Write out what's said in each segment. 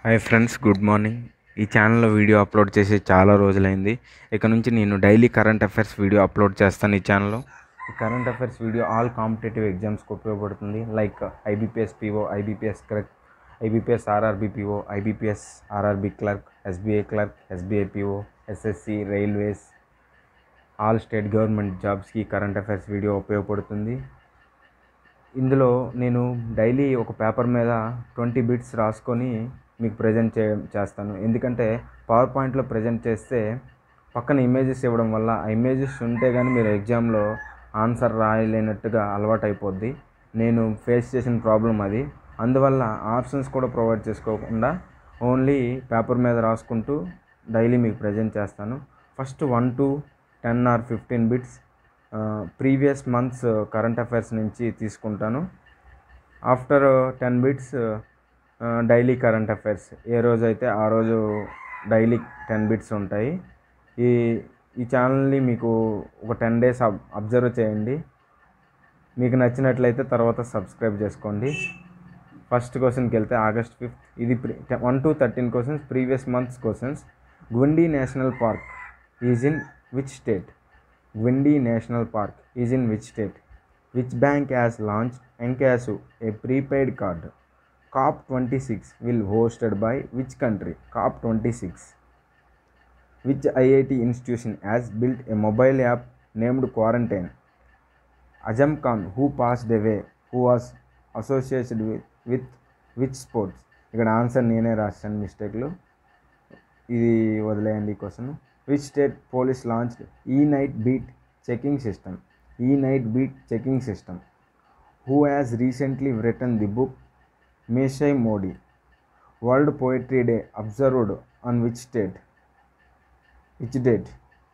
Hi friends, good morning. ఈ ఛానల్లో video upload చేసి చాలా రోజులైంది. ఇక నుంచి నేను daily current affairs video upload చేస్తాను ఈ ఛానల్లో. ఈ current affairs video all competitive ఎగ్జామ్స్కి ఉపయోగపడుతుంది. Like IBPS PO, IBPS clerk, IBPS RRB PO, IBPS RRB clerk, SBI clerk, SBI PO, SSC, railways, all state government జాబ్స్కి కరెంట్ అఫైర్స్ వీడియో ఉపయోగపడుతుంది. ఇందులో నేను డైలీ ఒక పేపర్ మీద 20 బిట్స్ రాసుకొని మీకు ప్రజెంట్ చేస్తాను. ఎందుకంటే పవర్ పాయింట్లో ప్రజెంట్ చేస్తే పక్కన ఇమేజెస్ ఇవ్వడం వల్ల ఆ ఇమేజెస్ ఉంటే కానీ మీరు ఎగ్జామ్లో ఆన్సర్ రాయలేనట్టుగా అలవాటు అయిపోద్ది. నేను ఫేస్ చేసిన ప్రాబ్లం అది. అందువల్ల ఆప్షన్స్ కూడా ప్రొవైడ్ చేసుకోకుండా ఓన్లీ పేపర్ మీద రాసుకుంటూ డైలీ మీకు ప్రజెంట్ చేస్తాను. First 1 to 10 or 15 bits previous months current affairs నుంచి తీసుకుంటాను. After 10 bits daily current affairs, ఏ రోజు అయితే ఆ రోజు డైలీ 10 బిట్స్ ఉంటాయి. ఈ ఛానల్ని మీకు ఒక 10 days అబ్జర్వ్ చేయండి. మీకు నచ్చినట్లయితే తర్వాత సబ్స్క్రైబ్ చేసుకోండి. ఫస్ట్ క్వశ్చన్కి వెళ్తే August 5th, ఇది 1 to 13 questions, previous months questions. Guindy national park is in which state? Gwindi National Park is in which state? Which bank has launched Encasu, a prepaid card? COP26 will hosted by which country? COP26. Which IIT institution has built a mobile app named Quarantine? Azam Khan, who passed away, who was associated with which sports? ఇక్కడ answer నేనే రాశాను మిస్టేక్లో, ఇది వదిలేయండి ఈ question. Which state police launched E-Night Beat checking system? E-Night Beat checking system. Who has recently written the book Meshay Modi? World Poetry Day observed on which state? Which date?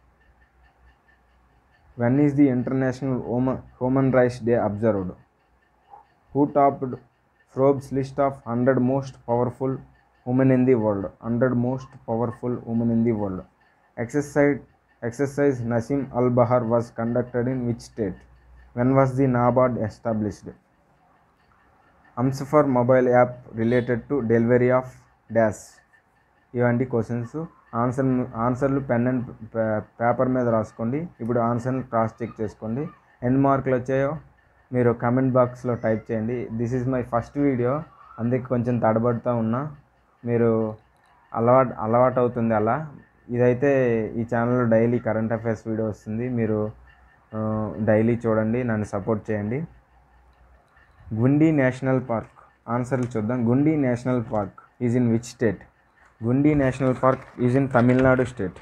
When is the International Human Rights Day observed? Who topped Forbes list of 100 most powerful women in the world? 100 most powerful women in the world. Exercise Nasim Al-Bahar was conducted in which state? When was the NABARD established? Amsafar mobile app related to delivery of dash. ఇవంటి questions. ఆన్సర్లు pen and paper మీద రాసుకోండి. ఇప్పుడు ఆన్సర్ని cross check చేసుకోండి. ఎన్ని మార్కులు వచ్చాయో మీరు కమెంట్ బాక్స్లో టైప్ చేయండి. This is my first video, అందుకే కొంచెం తడబడుతూ ఉన్నా. మీరు అలవాటు అవుతుంది అలా. ఇదైతే ఈ ఛానల్లో డైలీ కరెంట్ అఫైర్స్ వీడియో వస్తుంది. మీరు డైలీ చూడండి, నన్ను సపోర్ట్ చేయండి. గుండీ నేషనల్ పార్క్ ఆన్సర్లు చూద్దాం. Guindy national park is in which state? Guindy national park is in Tamil Nadu state.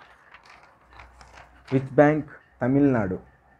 Which bank? Tamil Nadu.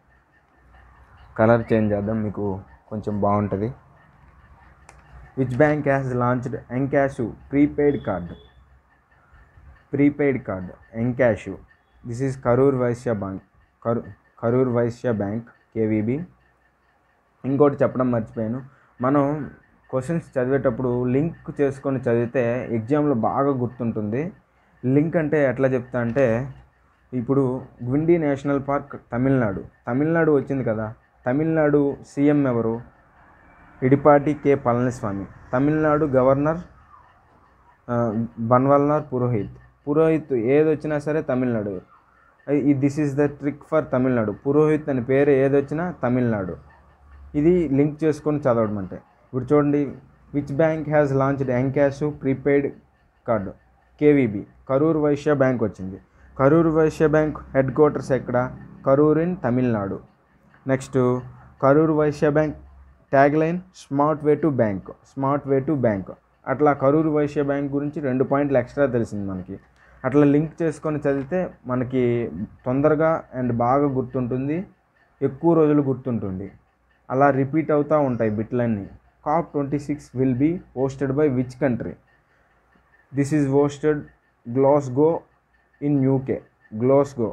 Colour change చేద్దాం, మీకు కొంచెం బాగుంటుంది. విచ్ బ్యాంక్ హ్యాస్ లాంచ్డ్ ఎంకాషు ప్రీపెయిడ్ కార్డ్? ప్రీపెయిడ్ కార్డ్ ఎంకాషు. This is Karur Vysya bank. Karur Vysya bank, KVB. ఇంకోటి చెప్పడం మర్చిపోయాను, మనం క్వశ్చన్స్ చదివేటప్పుడు లింక్ చేసుకొని చదివితే ఎగ్జామ్లో బాగా గుర్తుంటుంది. లింక్ అంటే ఎట్లా చెప్తా అంటే, ఇప్పుడు గ్విండీ నేషనల్ పార్క్ తమిళనాడు వచ్చింది కదా. తమిళనాడు సీఎం ఎవరు? ఇడిపాటి కె పళనిస్వామి. తమిళనాడు గవర్నర్ బన్వారీలాల్ పురోహిత్ ఏది వచ్చినా సరే Tamil Nadu. This is the trick for Tamil Nadu. Purohit అని పేరు ఏదొచ్చినా తమిళనాడు. ఇది లింక్ చేసుకొని చదవడం అంటే. ఇప్పుడు చూడండి, విచ్ బ్యాంక్ హ్యాస్ లాంచ్డ్ ఎంకాషు prepaid card? KVB. Karur Vysya bank వచ్చింది. Karur Vysya bank headquarters ఎక్కడ? Karur in Tamil Nadu. Next, Karur Vysya bank tagline smart way to bank. అట్లా కరూర్ వైశ్య బ్యాంక్ గురించి 2 పాయింట్లు ఎక్స్ట్రా తెలిసింది మనకి. అట్లా లింక్ చేసుకొని చదివితే మనకి తొందరగా అండ్ బాగా గుర్తుంటుంది, ఎక్కువ రోజులు గుర్తుంటుంది. అలా రిపీట్ అవుతూ ఉంటాయి బిట్లన్నీ. COP26 will be hosted by which country? This is hosted Glasgow in UK. Glasgow,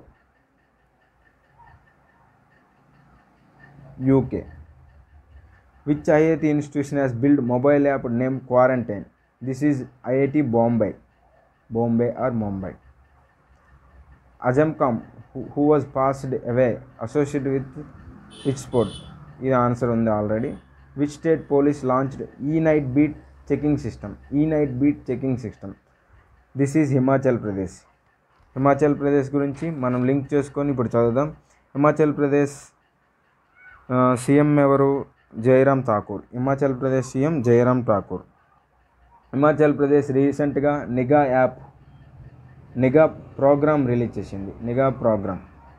UK. Which IIT institution has built mobile app named Quarantine? This is IIT Bombay or Mumbai. Azam Khan, who was passed away, associated with which sport? This answer on the already. Which state police launched E-Night Beat checking system, E night beat checking system. This is Himachal Pradesh. Himachal Pradesh గురించి మనం link చేసుకొని ఇప్పుడు చదువుదాం. Himachal Pradesh CM ఎవరు? Jairam Thakur. Himachal Pradesh CM Jairam Thakur. Himachal Pradesh రీసెంట్గా Nigah programme release చేసింది. Nigah programme.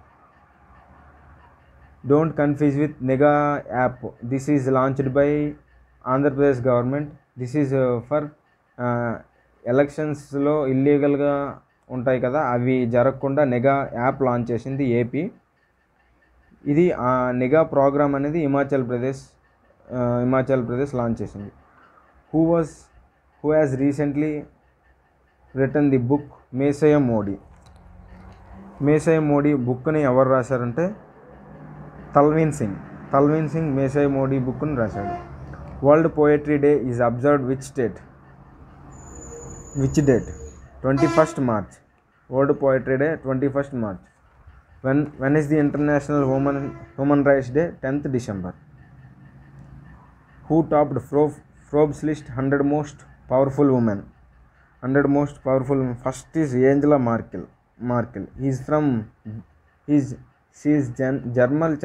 Don't confuse with Nigah app. This is launched by Andhra Pradesh government. This is for ఎలక్షన్స్లో ఇల్లీగల్గా ఉంటాయి కదా, అవి జరగకుండా నిఘా యాప్ లాంచ్ చేసింది ఏపీ. ఇది నిఘా ప్రోగ్రామ్ అనేది హిమాచల్ ప్రదేశ్ లాంచ్ చేసింది. Who has recently return the book messiah Modi. Messiah Modi బుక్ని ఎవరు రాశారంటే తల్వీన్ సింగ్ మేసయ్య మోడీ బుక్ని రాశాడు. World poetry day is observed which date? 21st March. World poetry day 21st March. When is the International Human Rights Day? 10th December. Who topped Forbes list 100 most powerful women? 100 most powerful women. First is Angela Merkel. She is German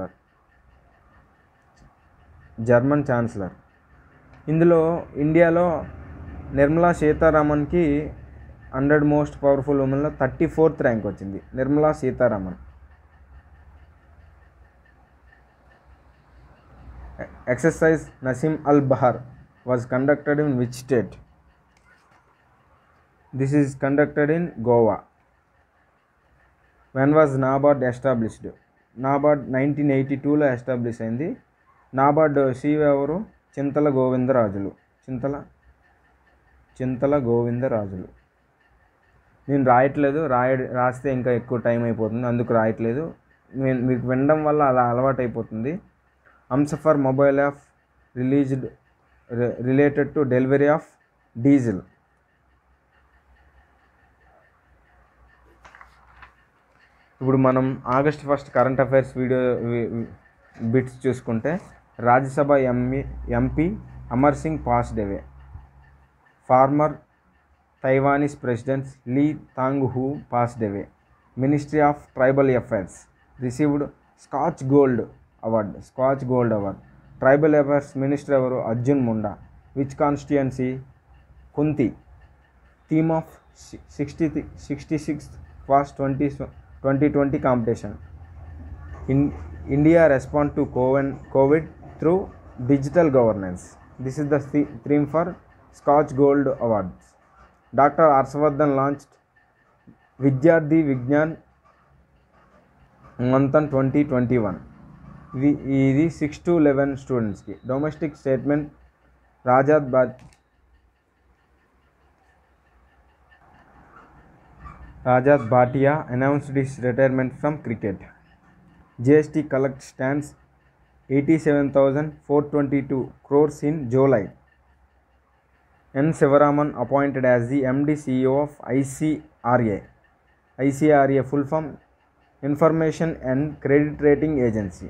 chancellor. ఇందులో ఇండియాలో నిర్మలా సీతారామన్కి 100 most powerful ఉమెన్లో 34th rank వచ్చింది. Nirmala Sitharaman. Exercise Naseem Al Bahr was conducted in which state? This is conducted in Goa. When was NABARD established? NABARD 1982లో establish అయింది. NABARD CEO ఎవరు? చింతల గోవిందరాజులు. నేను రాయట్లేదు, రాస్తే ఇంకా ఎక్కువ టైం అయిపోతుంది, అందుకు రాయట్లేదు. మీకు వినడం వల్ల అలా అలవాటు అయిపోతుంది. Humsafar mobile app related to delivery of diesel. ఇప్పుడు మనం August 1 current affairs video bits చూసుకుంటే, Rajya Sabha MP Amar Singh passed away. Former Taiwanese President Lee Tang-hu passed away. Ministry of Tribal Affairs received Scotch Gold Award. Tribal Affairs Minister ఎవరు? Arjun Munda. Which constituency? Kunti. Theme of 66th FAST 2020 competition. India respond to COVID through digital governance. This is the theme for Scotch Gold Awards. Doctor Harsh Vardhan launched Vidyarthi Vigyan Manthan 2021. ఇది 6 to 11 స్టూడెంట్స్కి. Domestic statement Rajat Bhatia announced his retirement from cricket. GST collect stands 87,422 crores in July. N. Sivaraman appointed as the MD CEO of ICRA. Full form Information and Credit Rating Agency.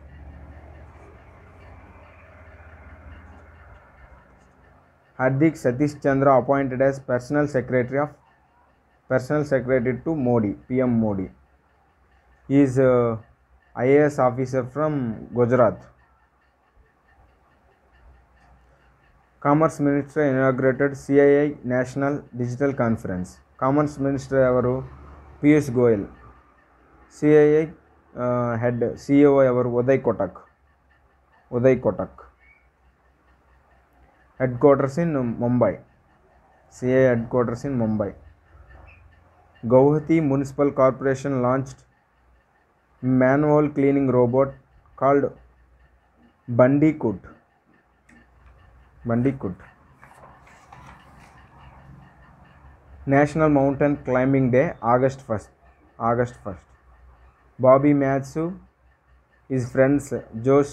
Hardik Satish Chandra appointed as Personal Secretary to Modi, PM Modi. He is IAS officer from Gujarat. Commerce Minister inaugurated CII National Digital Conference. Commerce Minister ఎవరు? Piyush Goyal. CII head CEO ఎవరు? Uday Kotak. Headquarters in Mumbai. CII headquarters in Mumbai. Guwahati Municipal Corporation launched manhole cleaning robot called Bandicoot. National Mountain Climbing Day, August 1st. Bobby Matsu, his friends Josh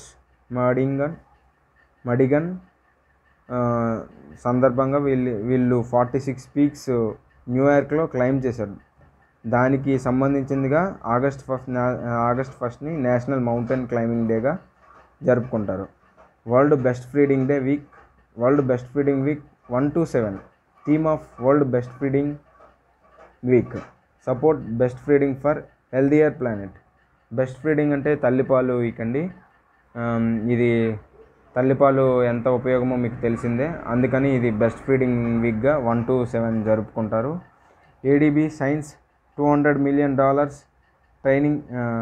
Madigan సందర్భంగా వీళ్ళు 46 peaks న్యూయార్క్లో climb చేశారు. దానికి సంబంధించిందిగా August 1ని national mountain climbing డేగా జరుపుకుంటారు. World breastfeeding day week world breastfeeding week 1 to 7. Theme of world breastfeeding week. Support breastfeeding for healthier planet. Breastfeeding అంటే తల్లిపాలు వీక్ అండి. ఇది తల్లిపాలు ఎంత ఉపయోగమో మీకు తెలిసిందే, అందుకని ఇది బెస్ట్ ఫీడింగ్ వీక్గా 1 to 7 జరుపుకుంటారు. ADB signs $200 million training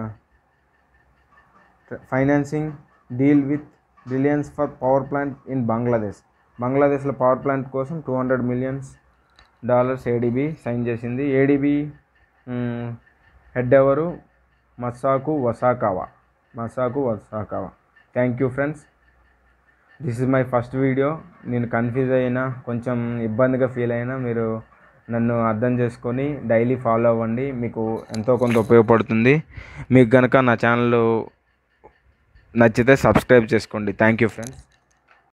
financing deal with Reliance for power plant in Bangladesh. బంగ్లాదేశ్లో పవర్ ప్లాంట్ కోసం $200 million ఏడీబీ సైన్ చేసింది. ఏడీబీ హెడ్ ఎవరు? మసాకు వసాకావా. Thank you friends. This is my first video. నేను కన్ఫ్యూజ్ అయినా, కొంచెం ఇబ్బందిగా ఫీల్ అయినా మీరు నన్ను అర్థం చేసుకొని డైలీ ఫాలో అవ్వండి, మీకు ఎంతో కొంత ఉపయోగపడుతుంది. మీకు కనుక నా ఛానల్ నచ్చితే సబ్స్క్రైబ్ చేసుకోండి. Thank you friends.